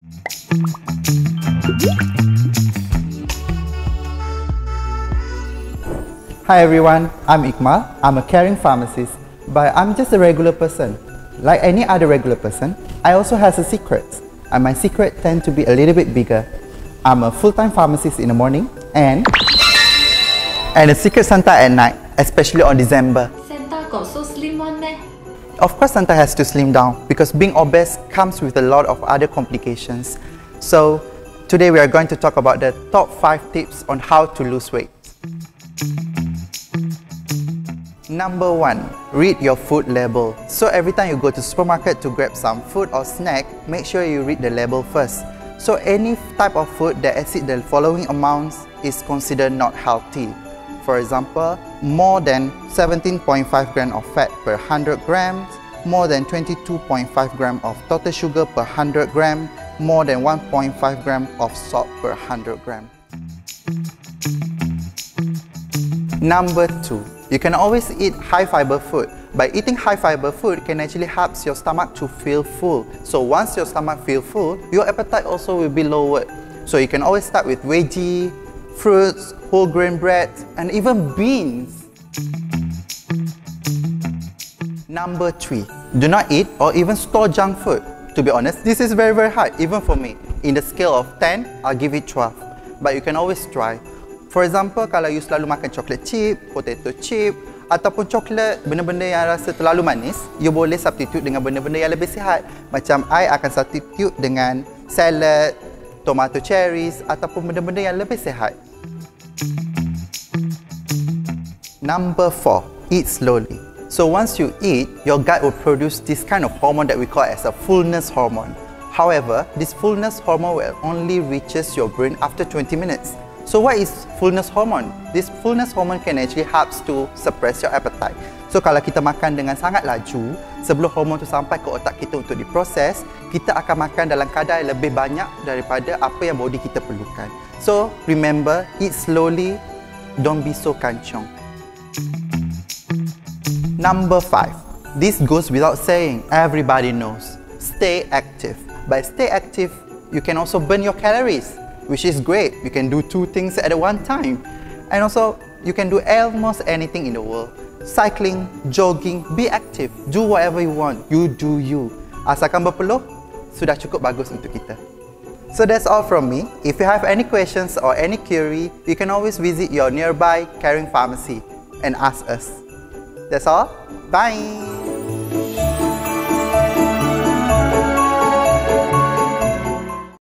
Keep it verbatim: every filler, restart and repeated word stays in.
Hi everyone, I'm Iqmal. I'm a caring pharmacist, but I'm just a regular person. Like any other regular person, I also have a secret, and my secret tend to be a little bit bigger. I'm a full-time pharmacist in the morning and and a secret Santa at night, especially on December. Santa got so slim one meh? Of course Santa has to slim down because being obese comes with a lot of other complications. So today we are going to talk about the top five tips on how to lose weight. Number one, read your food label. So every time you go to supermarket to grab some food or snack, make sure you read the label first. So any type of food that exceeds the following amounts is considered not healthy. For example, more than seventeen point five grams of fat per one hundred grams, more than twenty-two point five grams of total sugar per one hundred grams, more than one point five grams of salt per one hundred grams. Number two, you can always eat high fiber food. By eating high fiber food can actually help your stomach to feel full. So once your stomach feels full, your appetite also will be lowered. So you can always start with veggie, fruits, whole grain bread, and even beans. Number three, do not eat or even store junk food. To be honest, this is very very hard, even for me. In the scale of ten, I'll give it twelve. But you can always try. For example, kalau you selalu makan chocolate chip, potato chip, ataupun coklat, benda-benda yang rasa terlalu manis, you boleh substitute dengan benda-benda yang lebih sihat. Macam I akan substitute dengan salad, tomato cherries, ataupun benda-benda yang lebih sihat. Number four, eat slowly. So once you eat, your gut will produce this kind of hormone that we call as a fullness hormone. However, this fullness hormone will only reaches your brain after twenty minutes. So what is fullness hormone? This fullness hormone can actually helps to suppress your appetite. So kalau kita makan dengan sangat laju, sebelum hormon tu sampai ke otak kita untuk diproses, kita akan makan dalam kadar lebih banyak daripada apa yang body kita perlukan. So remember, eat slowly, don't be so kanchong. Number five, this goes without saying, everybody knows. Stay active. By stay active, you can also burn your calories, which is great. You can do two things at one time. And also, you can do almost anything in the world. Cycling, jogging, be active. Do whatever you want. You do you. Asalkan berpeluh, sudah cukup bagus untuk kita. So that's all from me. If you have any questions or any query, you can always visit your nearby caring pharmacy and ask us. That's all. Bye!